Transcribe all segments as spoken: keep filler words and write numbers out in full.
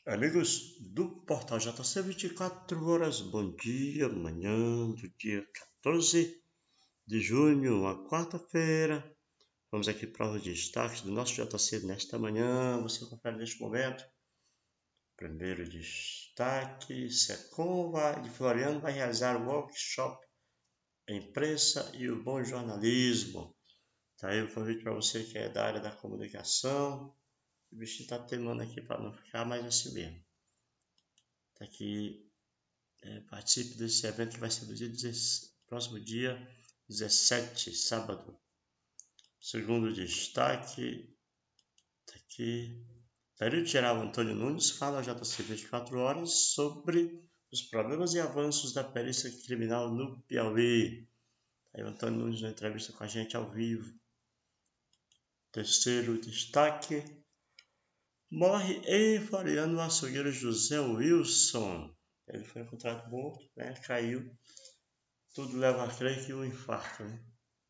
Amigos do Portal J C vinte e quatro horas, bom dia, manhã do dia quatorze de junho, uma quarta-feira. Vamos aqui para os destaques do nosso J C nesta manhã. Você confere neste momento. Primeiro destaque: Secom de Floriano vai realizar o workshop Imprensa e o Bom Jornalismo. Tá aí o convite para você que é da área da comunicação. O bichinho está teimando aqui para não ficar mais assim mesmo. Tá aqui, é, participe desse evento que vai ser do dia dezesseis, próximo dia dezessete, sábado. Segundo destaque, tá aqui, Período Geral Antônio Nunes fala ao J C vinte e quatro horas sobre os problemas e avanços da perícia criminal no Piauí. Aí o Antônio Nunes na entrevista com a gente ao vivo. Terceiro destaque, morre em Floriano o açougueiro José Wilson. Ele foi encontrado morto, né? Caiu. Tudo leva a crer que um infarto, né?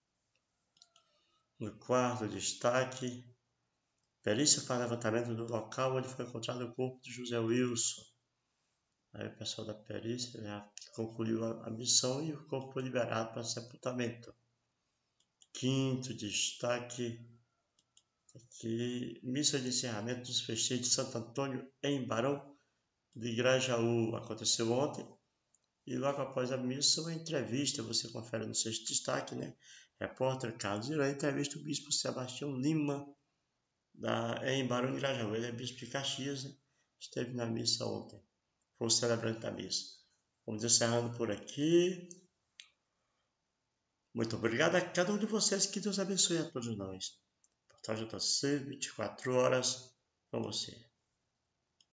No quarto destaque, perícia para levantamento do local onde foi encontrado o corpo de José Wilson. Aí o pessoal da perícia já concluiu a missão e o corpo foi liberado para sepultamento. Quinto destaque, aqui, missa de encerramento dos festejos de Santo Antônio em Barão de Grajaú. Aconteceu ontem. E logo após a missa, uma entrevista, você confere no sexto destaque, né? Repórter Carlos Irã entrevista o bispo Sebastião Lima, da, em Barão de Grajaú. Ele é bispo de Caxias, né? Esteve na missa ontem. Foi o celebrante da missa. Vamos encerrando por aqui. Muito obrigado a cada um de vocês. Que Deus abençoe a todos nós. Portal J C, vinte e quatro horas com você.